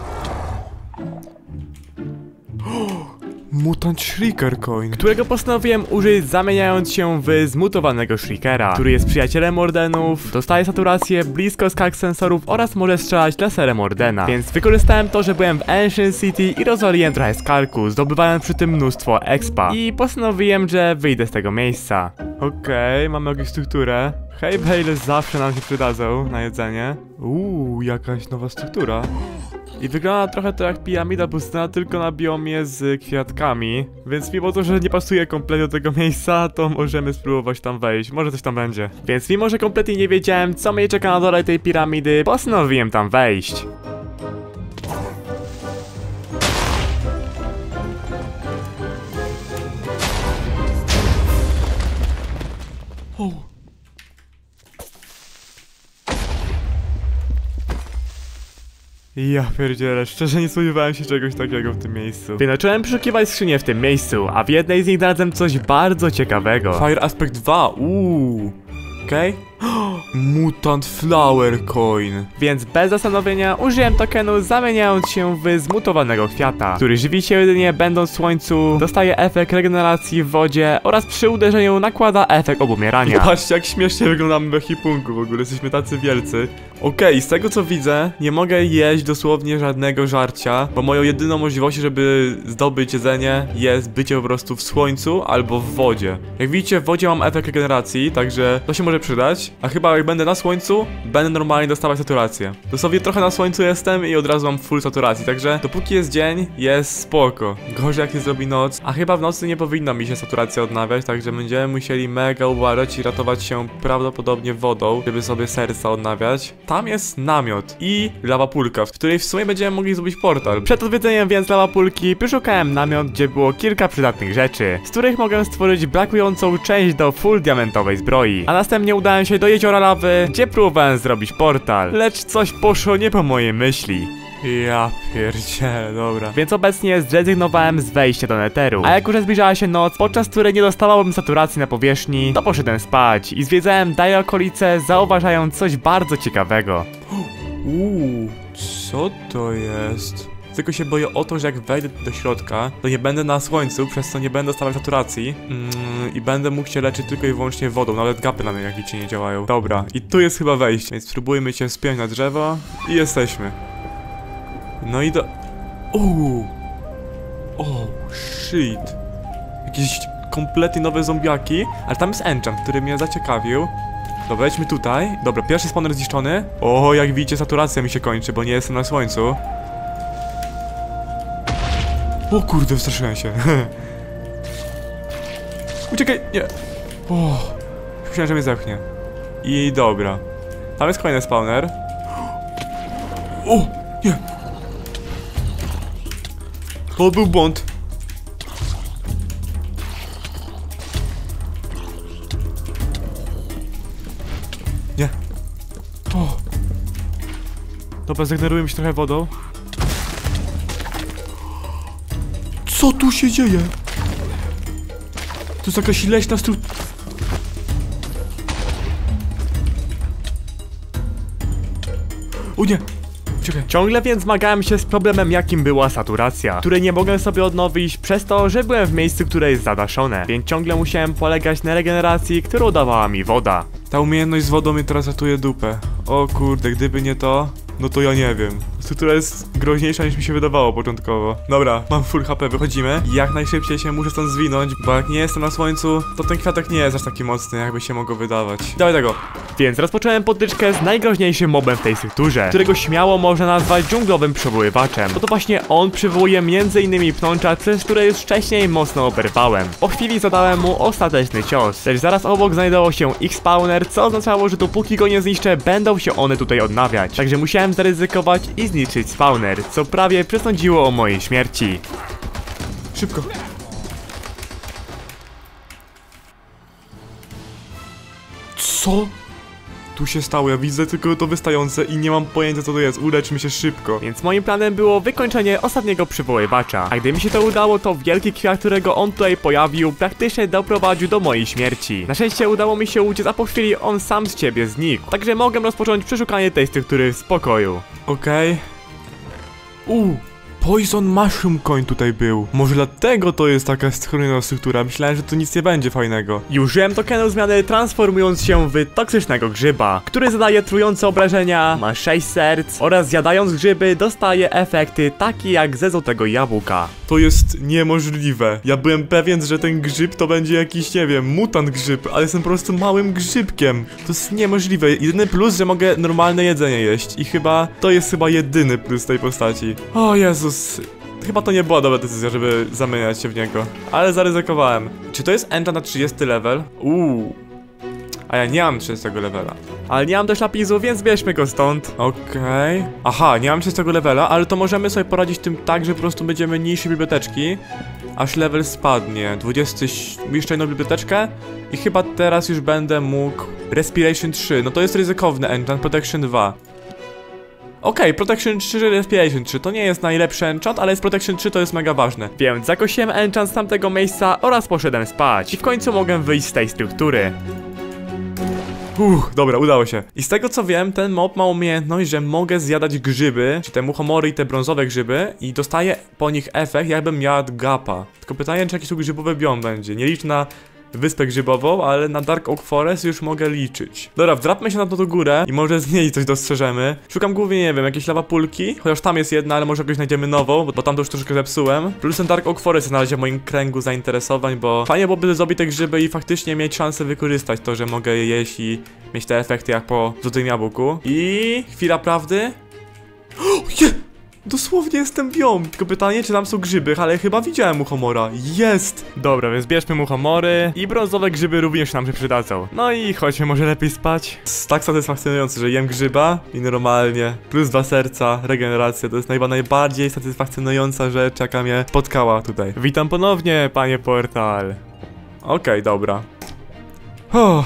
Mutant Shrieker Coin, którego postanowiłem użyć zamieniając się w zmutowanego Shriekera, który jest przyjacielem Wardenów, dostaje saturację blisko skak sensorów oraz może strzelać laserem Wardena. Więc wykorzystałem to, że byłem w Ancient City i rozwaliłem trochę skalku, zdobywając przy tym mnóstwo expa. I postanowiłem, że wyjdę z tego miejsca. Okej, okay, mamy jakąś strukturę. Hej, bale zawsze nam się przydadzą na jedzenie. Uuu, jakaś nowa struktura. I wygląda trochę to jak piramida pustyna, tylko na biomie z kwiatkami. Więc mimo to, że nie pasuje kompletnie do tego miejsca, to możemy spróbować tam wejść. Może coś tam będzie. Więc mimo, że kompletnie nie wiedziałem, co mnie czeka na dole tej piramidy, postanowiłem tam wejść. O. Ja pierdzielę, szczerze nie spodziewałem się czegoś takiego w tym miejscu. Więc zacząłem przeszukiwać skrzynię w tym miejscu, a w jednej z nich znalazłem coś bardzo ciekawego. Fire Aspect dwa, uuu. Okej. Okay. Mutant Flower Coin. Więc bez zastanowienia użyłem tokenu, zamieniając się w zmutowanego kwiata, który żywi się jedynie będąc w słońcu, dostaje efekt regeneracji w wodzie oraz przy uderzeniu nakłada efekt obumierania. Patrzcie, jak śmiesznie wyglądamy w ekipunku, w ogóle jesteśmy tacy wielcy. Okej, okay, z tego co widzę, nie mogę jeść dosłownie żadnego żarcia, bo moją jedyną możliwością, żeby zdobyć jedzenie, jest bycie po prostu w słońcu albo w wodzie. Jak widzicie, w wodzie mam efekt regeneracji, także to się może przydać, a chyba jak będę na słońcu, będę normalnie dostawać saturację. Dosłownie trochę na słońcu jestem i od razu mam full saturacji, także dopóki jest dzień, jest spoko. Gorzej jak się zrobi noc, a chyba w nocy nie powinna mi się saturacja odnawiać, także będziemy musieli mega uważać i ratować się prawdopodobnie wodą, żeby sobie serca odnawiać. Tam jest namiot i lawapulka, w której w sumie będziemy mogli zrobić portal. Przed odwiedzeniem więc lawapulki przeszukałem namiot, gdzie było kilka przydatnych rzeczy, z których mogę stworzyć brakującą część do full diamentowej zbroi. A następnie udałem się do jeziora lawy, gdzie próbowałem zrobić portal, lecz coś poszło nie po mojej myśli. Ja pierdzielę, dobra. Więc obecnie zrezygnowałem z wejścia do netheru. A jak już zbliżała się noc, podczas której nie dostawałem saturacji na powierzchni, to poszedłem spać i zwiedzałem dalej okolice, zauważając coś bardzo ciekawego. Uuu, co to jest? Tylko się boję o to, że jak wejdę do środka, to nie będę na słońcu, przez co nie będę dostawać saturacji mm, i będę mógł się leczyć tylko i wyłącznie wodą. Nawet gapy na mnie jak widzicie nie działają. Dobra, i tu jest chyba wejście, więc spróbujmy się spiąć na drzewo i jesteśmy. No i do... Uuu. Oh, shit. Jakieś kompletnie nowe zombiaki, ale tam jest enchant, który mnie zaciekawił. Dobra, lećmy tutaj. Dobra, pierwszy spawner zniszczony. O, jak widzicie, saturacja mi się kończy, bo nie jestem na słońcu. O kurde, wstraszyłem się. Uciekaj, nie. O, myślałem, że mnie zepchnie. I dobra. Tam jest kolejny spawner. O, nie. To był błąd. Nie. O. Dobra, zignorujmy się trochę wodą. Co tu się dzieje? To jest jakaś leśna stru... O nie! Czekaj.
Ciągle więc zmagałem się z problemem, jakim była saturacja, której nie mogłem sobie odnowić przez to, że byłem w miejscu, które jest zadaszone, więc ciągle musiałem polegać na regeneracji, którą dawała mi woda.
Ta umiejętność z wodą mnie teraz ratuje dupę. O kurde, gdyby nie to, no to ja nie wiem. Struktura jest groźniejsza niż mi się wydawało początkowo. Dobra, mam full H P, wychodzimy. Jak najszybciej się muszę stąd zwinąć, bo jak nie jestem na słońcu, to ten kwiatek nie jest aż taki mocny, jakby się mogło wydawać. Dawaj tego.
Więc rozpocząłem potyczkę z najgroźniejszym mobem w tej strukturze, którego śmiało można nazwać dżunglowym przywoływaczem. Bo to właśnie on przywołuje między innymi pnącza, przez które już wcześniej mocno oberwałem. Po chwili zadałem mu ostateczny cios, lecz zaraz obok znajdował się X-Spawner, co oznaczało, że dopóki go nie zniszczę, będą się one tutaj odnawiać. Także musiałem zaryzykować i zniszczyć spawner, co prawie przesądziło o mojej śmierci.
Szybko. Co? Tu się stało, ja widzę tylko to wystające i nie mam pojęcia co to jest, uleczmy się szybko.
Więc moim planem było wykończenie ostatniego przywoływacza, a gdy mi się to udało, to wielki kwiat, którego on tutaj pojawił, praktycznie doprowadził do mojej śmierci. Na szczęście udało mi się uciec, a po chwili on sam z ciebie znikł, także mogę rozpocząć przeszukanie tej struktury w spokoju.
Okej. Okay. Uuu. Poison Mushroom Coin tutaj był. Może dlatego to jest taka schroniona struktura. Myślałem, że tu nic nie będzie fajnego.
I użyłem tokenu zmiany, transformując się w toksycznego grzyba, który zadaje trujące obrażenia, ma sześć serc oraz zjadając grzyby dostaje efekty takie jak ze złotego jabłka.
To jest niemożliwe. Ja byłem pewien, że ten grzyb to będzie jakiś, nie wiem, mutant grzyb, ale jestem po prostu małym grzybkiem. To jest niemożliwe. Jedyny plus, że mogę normalne jedzenie jeść i chyba to jest chyba jedyny plus tej postaci. O Jezus. Chyba to nie była dobra decyzja, żeby zamieniać się w niego. Ale zaryzykowałem. Czy to jest enchant na trzydziesty level? Uuu. A ja nie mam trzydziestego levela.
Ale nie mam też lapisu, więc bierzmy go stąd.
Okej. Okay. Aha, nie mam trzydziestego levela, ale to możemy sobie poradzić tym tak, że po prostu będziemy niżsi biblioteczki, aż level spadnie. dwudziesty... jeszcze jedną biblioteczkę i chyba teraz już będę mógł... Respiration trzy, no to jest ryzykowny enchant, Protection dwa. Okej, okay, Protection trzy, Respiration trzy, to nie jest najlepszy enchant, ale z Protection trzy to jest mega ważne.
Więc zakosiłem enchant z tamtego miejsca oraz poszedłem spać. I w końcu mogłem wyjść z tej struktury.
Uff, dobra, udało się. I z tego co wiem, ten mob ma umiejętność, że mogę zjadać grzyby, czy te muchomory i te brązowe grzyby i dostaję po nich efekt, jakbym jadł gapa. Tylko pytanie, czy jakiś tu grzybowy biom będzie. Nie licz na wyspę grzybową, ale na Dark Oak Forest już mogę liczyć. Dobra, wdrapmy się na to do górę i może z niej coś dostrzeżemy. Szukam głównie, nie wiem, jakieś lawapulki, chociaż tam jest jedna, ale może jakoś znajdziemy nową, bo, bo tam to już troszkę zepsułem. Plus ten Dark Oak Forest jest na razie w moim kręgu zainteresowań, bo fajnie byłoby zrobić te grzyby i faktycznie mieć szansę wykorzystać to, że mogę je jeść i mieć te efekty jak po złotym jabłku. I chwila prawdy. O, je! Dosłownie jestem biom. Tylko pytanie, czy tam są grzyby, ale chyba widziałem muchomora. Jest!
Dobra, więc bierzmy muchomory i brązowe grzyby również nam się przydadzą. No i chodźmy może lepiej spać.
Jest tak satysfakcjonujące, że jem grzyba i normalnie. Plus dwa serca, regeneracja. To jest chyba najbardziej satysfakcjonująca rzecz, jaka mnie spotkała tutaj.
Witam ponownie, panie Portal.
Okej, okay, dobra. Oh,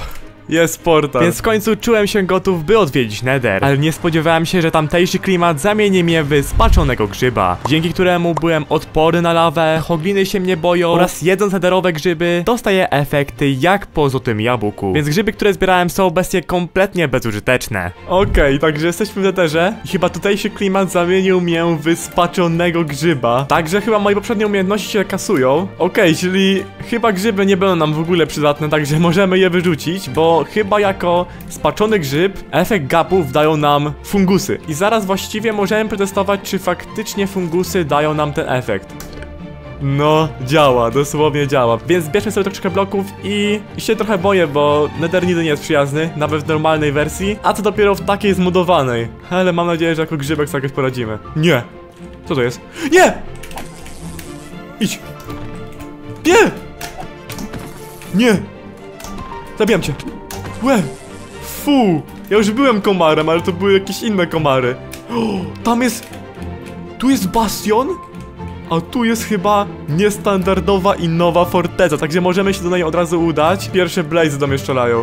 Jest portal.
Więc w końcu czułem się gotów, by odwiedzić Nether. Ale nie spodziewałem się, że tamtejszy klimat zamieni mnie w spaczonego grzyba, dzięki któremu byłem odporny na lawę, hogliny się mnie boją oraz jedząc nederowe grzyby dostaję efekty jak po złotym jabłku. Więc grzyby, które zbierałem, są obecnie kompletnie bezużyteczne.
Okej, okay, także jesteśmy w Netherze i chyba tutejszy klimat zamienił mnie w spaczonego grzyba. Także chyba moje poprzednie umiejętności się kasują. Okej, okay, czyli chyba grzyby nie będą nam w ogóle przydatne, także możemy je wyrzucić, bo chyba jako spaczony grzyb efekt gapów dają nam fungusy. I zaraz właściwie możemy przetestować, czy faktycznie fungusy dają nam ten efekt. No, działa, dosłownie działa. Więc bierzmy sobie troszkę bloków i... I się trochę boję, bo Nether nigdy nie jest przyjazny, nawet w normalnej wersji, a co dopiero w takiej zmodowanej. Ale mam nadzieję, że jako grzybek sobie jakoś poradzimy. Nie! Co to jest? Nie! Idź! Nie! Nie! Zabijam cię! Łe! Fu! Ja już byłem komarem, ale to były jakieś inne komary. O, tam jest... Tu jest bastion? A tu jest chyba niestandardowa i nowa forteca, także możemy się do niej od razu udać. Pierwsze blazy do mnie strzelają.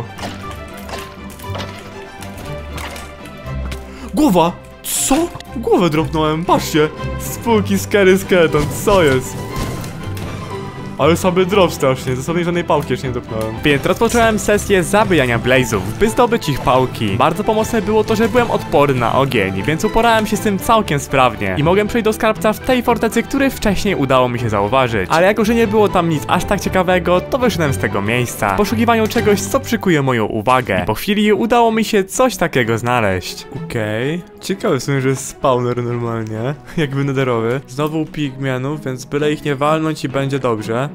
Głowa! Co? Głowę dropnąłem, patrzcie. Spooky scary skeleton, co jest? Ale sobie drop strasznie, dosłownie żadnej pałki jeszcze nie dropnąłem.
Więc rozpocząłem sesję zabijania blazów, by zdobyć ich pałki. Bardzo pomocne było to, że byłem odporny na ogień, więc uporałem się z tym całkiem sprawnie. I mogłem przejść do skarbca w tej fortecy, który wcześniej udało mi się zauważyć. Ale jako, że nie było tam nic aż tak ciekawego, to wyszedłem z tego miejsca, w poszukiwaniu czegoś, co przykuje moją uwagę. I po chwili udało mi się coś takiego znaleźć.
Okej. Okay. Ciekawe w sumie, że jest spawner normalnie, jakby nederowy. Znowu pigmenów, więc byle ich nie walnąć i będzie dobrze.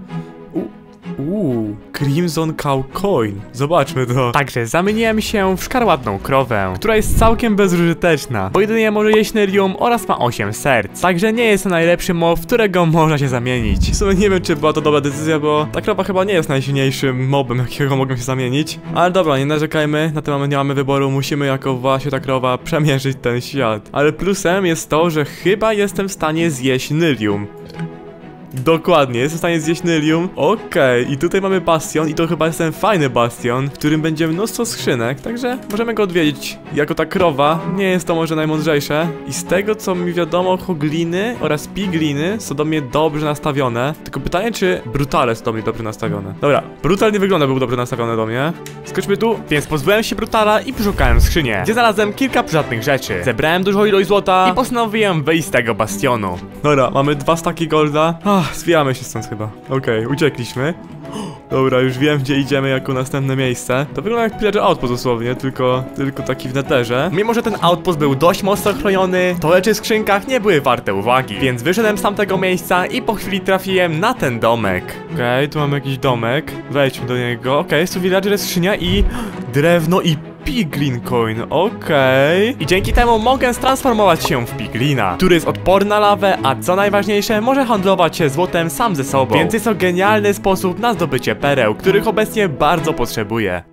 Uuu, Crimson Cow Coin. Zobaczmy to.
Także zamieniłem się w szkarłatną krowę, która jest całkiem bezużyteczna, bo jedynie może jeść Nyrium oraz ma osiem serc. Także nie jest to najlepszy mob, w którego można się zamienić.
W sumie nie wiem, czy była to dobra decyzja, bo ta krowa chyba nie jest najsilniejszym mobem, jakiego mogę się zamienić. Ale dobra, nie narzekajmy, na ten moment nie mamy wyboru, musimy jako właśnie ta krowa przemierzyć ten świat. Ale plusem jest to, że chyba jestem w stanie zjeść Nyrium. Dokładnie, jestem w stanie zjeść Nyrium. Okej, okay. I tutaj mamy bastion i to chyba jest ten fajny bastion, w którym będzie mnóstwo skrzynek, także możemy go odwiedzić. Jako ta krowa, nie jest to może najmądrzejsze. I z tego co mi wiadomo, hogliny oraz pigliny są do mnie dobrze nastawione. Tylko pytanie, czy brutale są do mnie dobrze nastawione. Dobra, brutal nie wygląda, był dobrze nastawiony do mnie. Skoczmy tu.
Więc pozbyłem się brutala i przeszukałem skrzynię, gdzie znalazłem kilka przydatnych rzeczy. Zebrałem dużą ilość złota i postanowiłem wyjść z tego bastionu.
Dobra, mamy dwa staki golda. Ach, zwijamy się stąd chyba. Okej, okay, uciekliśmy. Dobra, już wiem, gdzie idziemy jako następne miejsce. To wygląda jak Pillager Outpost dosłownie, tylko, tylko taki w Netherze.
Mimo, że ten outpost był dość mocno chroniony, to rzeczy w skrzynkach nie były warte uwagi. Więc wyszedłem z tamtego miejsca i po chwili trafiłem na ten domek.
Okej, okay, tu mamy jakiś domek. Wejdźmy do niego. Okej, okay, jest tu villager, skrzynia i drewno i Piglin Coin, okej. Okay.
I dzięki temu mogę transformować się w piglina, który jest odporny na lawę, a co najważniejsze, może handlować się złotem sam ze sobą. Więc jest to genialny sposób na zdobycie pereł, których obecnie bardzo potrzebuję.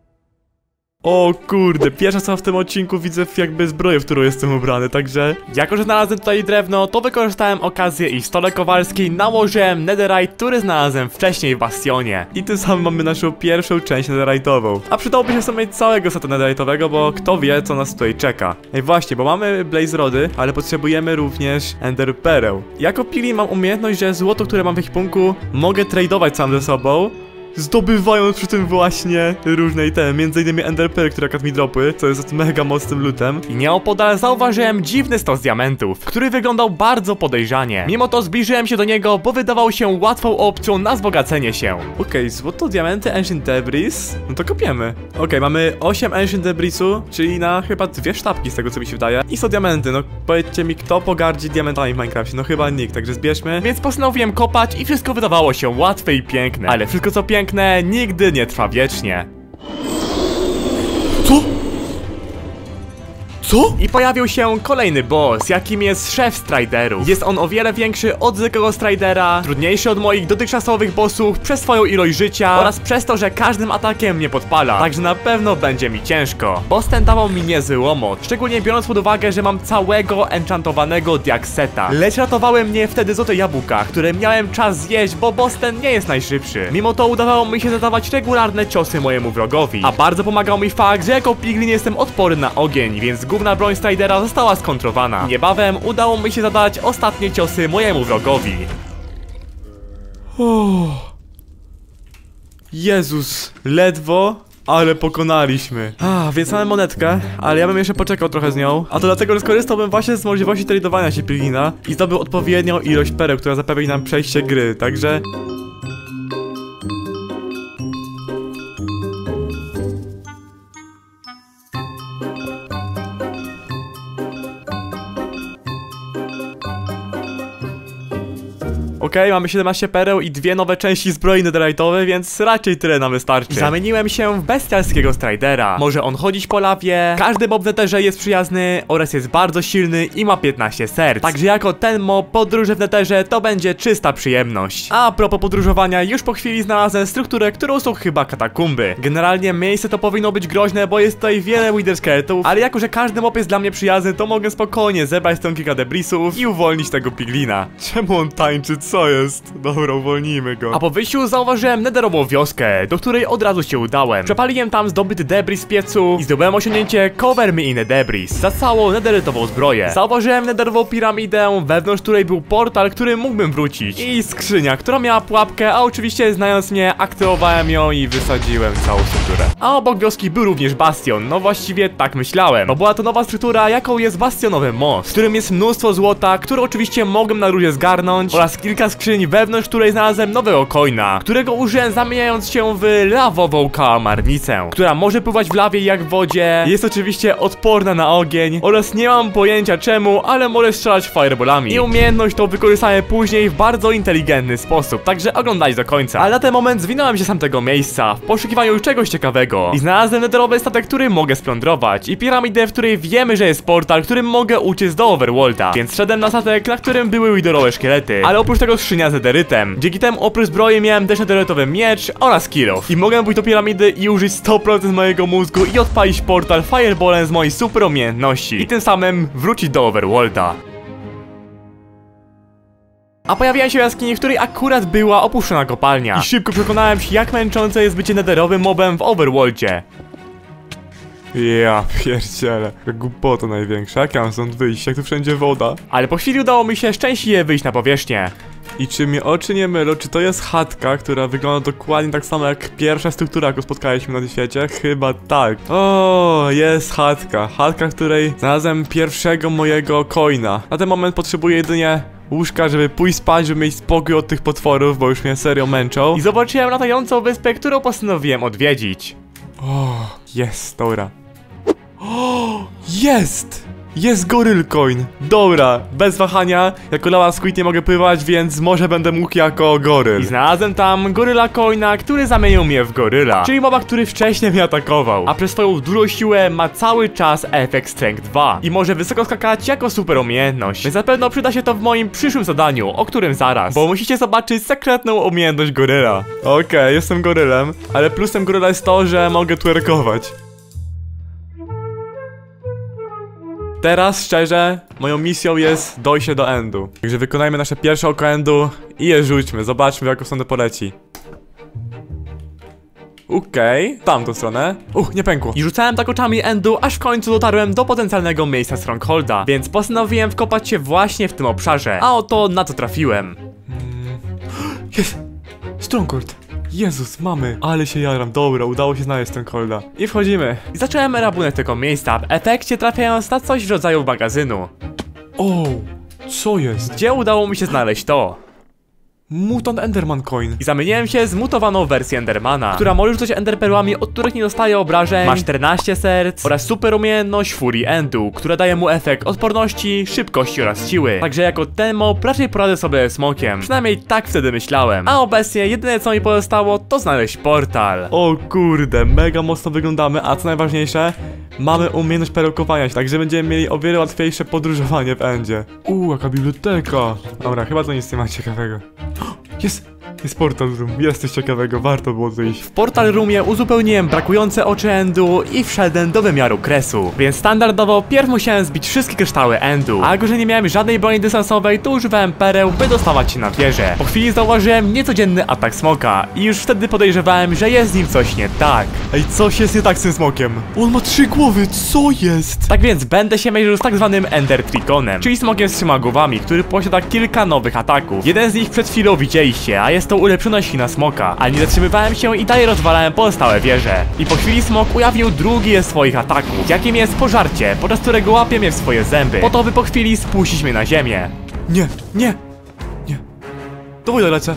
O kurde, pierwsza co w tym odcinku widzę jakby zbroję, w którą jestem ubrany, także...
Jako, że znalazłem tutaj drewno, to wykorzystałem okazję i w stole kowalskiej nałożyłem netherite, który znalazłem wcześniej w bastionie.
I tym samym mamy naszą pierwszą część netherite'ową. A przydałoby się w sumie całego seta netherite'owego, bo kto wie, co nas tutaj czeka. Ej, właśnie, bo mamy blaze rody, ale potrzebujemy również ender pereł. Jako piglin mam umiejętność, że złoto, które mam w ekwipunku, mogę tradeować sam ze sobą, zdobywając przy tym właśnie różne itemy, między innymi ender pearl, które akurat mi dropły, co jest mega mocnym lootem.
I nieopodal zauważyłem dziwny stos diamentów, który wyglądał bardzo podejrzanie. Mimo to zbliżyłem się do niego, bo wydawał się łatwą opcją na wzbogacenie się.
Okej, okay, złoto, diamenty, ancient debris, no to kopiemy. Okej, okay, mamy osiem ancient debrisu, czyli na chyba dwie sztabki z tego co mi się wydaje. I są diamenty, no powiedzcie mi, kto pogardzi diamentami w Minecrafcie, no chyba nikt, także zbierzmy.
Więc postanowiłem kopać i wszystko wydawało się łatwe i piękne. Ale wszystko co piękne nigdy nie trwa wiecznie.
Co? Co?
I pojawił się kolejny boss, jakim jest szef Striderów. Jest on o wiele większy od zwykłego Stridera, trudniejszy od moich dotychczasowych bossów przez swoją ilość życia oraz przez to, że każdym atakiem mnie podpala. Także na pewno będzie mi ciężko. Boss ten dawał mi niezły łomot, szczególnie biorąc pod uwagę, że mam całego enchantowanego diakseta. Lecz ratowały mnie wtedy złote jabłka, które miałem czas zjeść, bo boss ten nie jest najszybszy. Mimo to udawało mi się zadawać regularne ciosy mojemu wrogowi. A bardzo pomagał mi fakt, że jako piglin jestem odporny na ogień, więc główna broń Stridera została skontrowana. Niebawem udało mi się zadać ostatnie ciosy mojemu wrogowi.
Oh. Jezus, ledwo, ale pokonaliśmy. A, więc mamy monetkę, ale ja bym jeszcze poczekał trochę z nią. A to dlatego, że skorzystałbym właśnie z możliwości tradowania się piglina i zdobył odpowiednią ilość pereł, która zapewni nam przejście gry, także... Okej, okay, mamy siedemnaście pereł i dwie nowe części zbroi netherite'owe, więc raczej tyle nam wystarczy.
Zamieniłem się w bestialskiego Stridera. Może on chodzić po lawie, każdy mob w netherze jest przyjazny oraz jest bardzo silny i ma piętnaście serc. Także jako ten mob podróże w netherze to będzie czysta przyjemność. A propos podróżowania, już po chwili znalazłem strukturę, którą są chyba katakumby. Generalnie miejsce to powinno być groźne, bo jest tutaj wiele wither skeletów, ale jako że każdy mob jest dla mnie przyjazny, to mogę spokojnie zebrać stąd kilka debrisów i uwolnić tego piglina.
Czemu on tańczy? Co jest? Dobra, uwolnijmy go.
A po wyjściu zauważyłem netherową wioskę, do której od razu się udałem. Przepaliłem tam zdobyty debris z piecu i zdobyłem osiągnięcie Cover Me in a Debris za całą netherytową zbroję. Zauważyłem netherową piramidę, wewnątrz której był portal, który mógłbym wrócić, i skrzynia, która miała pułapkę, a oczywiście znając mnie aktywowałem ją i wysadziłem całą strukturę. A obok wioski był również bastion, no właściwie tak myślałem, bo była to nowa struktura, jaką jest bastionowy most, w którym jest mnóstwo złota, które oczywiście mogłem na luzie zgarnąć, oraz kilka skrzyń, wewnątrz której znalazłem nowego coina, którego użyłem zamieniając się w lawową kałamarnicę, która może pływać w lawie jak w wodzie, jest oczywiście odporna na ogień oraz nie mam pojęcia czemu, ale może strzelać fireballami. I umiejętność tą wykorzystałem później w bardzo inteligentny sposób, także oglądajcie do końca. Ale na ten moment zwinąłem się z tamtego miejsca w poszukiwaniu czegoś ciekawego i znalazłem netherowy statek, który mogę splądrować, i piramidę, w której wiemy, że jest portal, którym mogę uciec do Overworlda, więc szedłem na statek, na którym były witherowe szkielety, ale oprócz tego skrzynia z nederytem. Dzięki temu oprócz zbroi miałem też nederytowy miecz oraz kill off. I mogę pójść do piramidy i użyć sto procent mojego mózgu i odpalić portal fireballem z mojej super umiejętności i tym samym wrócić do Overworlda. A pojawiłem się w jaskini, w której akurat była opuszczona kopalnia i szybko przekonałem się, jak męczące jest bycie netherowym mobem w Overworldzie.
Ja pierdzielę, głupota największa, jak ja mam stąd wyjść, jak tu wszędzie woda.
Ale po chwili udało mi się szczęśliwie wyjść na powierzchnię.
I czy mnie oczy nie mylą, czy to jest chatka, która wygląda dokładnie tak samo jak pierwsza struktura, jaką spotkaliśmy na tym świecie? Chyba tak. O, jest chatka, chatka, w której znalazłem pierwszego mojego coina. Na ten moment potrzebuję jedynie łóżka, żeby pójść spać, żeby mieć spokój od tych potworów, bo już mnie serio męczą.
I zobaczyłem latającą wyspę, którą postanowiłem odwiedzić.
O, jest, dobra. O, jest! Jest goryl coin. Dobra, bez wahania, jako lava squid nie mogę pływać, więc może będę mógł jako goryl.
I znalazłem tam goryla coina, który zamienił mnie w goryla, czyli moba, który wcześniej mnie atakował, a przez swoją dużą siłę ma cały czas efekt Strength dwa i może wysoko skakać jako super umiejętność, więc na pewno przyda się to w moim przyszłym zadaniu, o którym zaraz, bo musicie zobaczyć sekretną umiejętność goryla.
Okej, okay, jestem gorylem, ale plusem goryla jest to, że mogę twerkować. Teraz, szczerze, moją misją jest dojście do endu. Także wykonajmy nasze pierwsze oko endu i je rzućmy. Zobaczmy, w jaką stronę poleci. Okej, okay, tamtą stronę. Uch, nie pękło.
I rzucałem tak oczami endu, aż w końcu dotarłem do potencjalnego miejsca Strongholda, więc postanowiłem wkopać się właśnie w tym obszarze. A oto na to trafiłem.
Hmm. Jest! Stronghold! Jezus, mamy, ale się jaram, dobra, udało się znaleźć Strongholda. I wchodzimy.
I zacząłem rabunek tego miejsca, w efekcie trafiając na coś w rodzaju magazynu.
O, co jest?
Gdzie udało mi się znaleźć to?
Mutant Enderman Coin.
I zamieniłem się z mutowaną wersję Endermana, która może rzucać enderperłami, od których nie dostaje obrażeń, ma czternaście serc oraz super umiejętność Fury Endu, która daje mu efekt odporności, szybkości oraz siły. Także jako ten mob raczej poradzę sobie z smokiem. Przynajmniej tak wtedy myślałem. A obecnie jedyne co mi pozostało to znaleźć portal.
O kurde, mega mocno wyglądamy, a co najważniejsze, mamy umiejętność perełkowania się, także będziemy mieli o wiele łatwiejsze podróżowanie w endzie. Uuu, jaka biblioteka. Dobra, chyba to nic nie ma ciekawego. Jest! Jest portal room, jest coś ciekawego, warto było tu iść.
W portal roomie uzupełniłem brakujące oczy endu i wszedłem do wymiaru kresu. Więc standardowo pierw musiałem zbić wszystkie kryształy endu, a jako że nie miałem żadnej broni dystansowej, to używałem pereł, by dostawać się na wieżę. Po chwili zauważyłem niecodzienny atak smoka i już wtedy podejrzewałem, że jest z nim coś nie tak.
Ej, coś jest nie tak z tym smokiem. On ma trzy głowy, co jest?
Tak więc będę się mierzył z tak zwanym Ender Trigonem, czyli smokiem z trzema głowami, który posiada kilka nowych ataków. Jeden z nich przed chwilą widzieliście, a jest to ulepszona ślina smoka, ale nie zatrzymywałem się i dalej rozwalałem pozostałe wieże. I po chwili smok ujawnił drugi ze swoich ataków, jakim jest pożarcie, podczas którego łapie mnie w swoje zęby, po to by po chwili spuścić mnie na ziemię.
Nie, nie, nie. Do wojny lecę.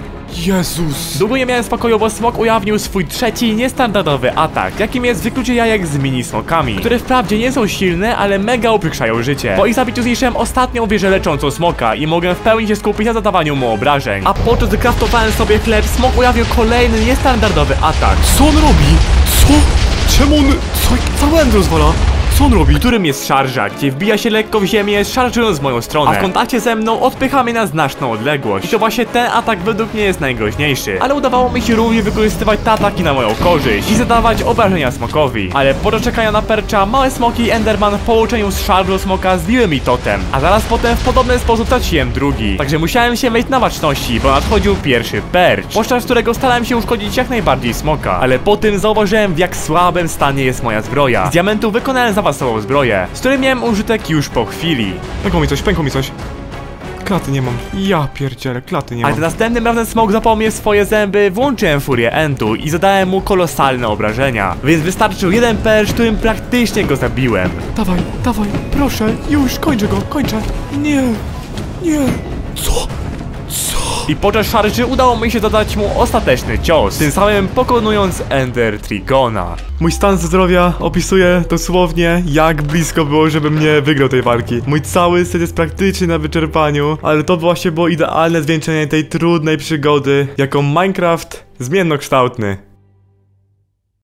Jezus.
Długo nie miałem spokoju, bo smok ujawnił swój trzeci, niestandardowy atak, jakim jest wyklucie jajek z mini smokami, które wprawdzie nie są silne, ale mega uprzykrzają życie. Po ich zabiciu zniszczyłem ostatnią wieżę leczącą smoka i mogłem w pełni się skupić na zadawaniu mu obrażeń. A podczas gdy kraftowałem sobie chleb, smok ujawnił kolejny niestandardowy atak.
Co on robi? Co? Czemu on... Co? Cały end rozwala? Co on robi?
Którym jest szarża, gdzie wbija się lekko w ziemię, szarżując w moją stronę, a w kontakcie ze mną odpycha mnie na znaczną odległość. I to właśnie ten atak według mnie jest najgroźniejszy, ale udawało mi się również wykorzystywać te ataki na moją korzyść i zadawać obrażenia smokowi. Ale po czekania na percza, małe smoki i Enderman w połączeniu z szarżą smoka zbiły mi totem, a zaraz potem w podobny sposób traciłem drugi. Także musiałem się mieć na baczności, bo nadchodził pierwszy percz, podczas którego starałem się uszkodzić jak najbardziej smoka, ale po tym zauważyłem, w jak słabym stanie jest moja zbroja. Z diamentu wykonałem zapasową zbroję, z której miałem użytek już po chwili.
Pękło mi coś, pękło mi coś. Klaty nie mam. Ja pierdzielę, klaty nie mam.
Ale następnym razem smok zapał mnie w swoje zęby, włączyłem furię endu i zadałem mu kolosalne obrażenia. Więc wystarczył jeden percz, którym praktycznie go zabiłem.
Dawaj, dawaj, proszę, już, kończę go, kończę. Nie, nie, co? Co?
I podczas szarży udało mi się dodać mu ostateczny cios, tym samym pokonując Ender Trigona.
Mój stan zdrowia opisuje dosłownie, jak blisko było, żebym nie wygrał tej walki. Mój cały set jest praktycznie na wyczerpaniu, ale to właśnie było idealne zwieńczenie tej trudnej przygody, jaką Minecraft zmiennokształtny.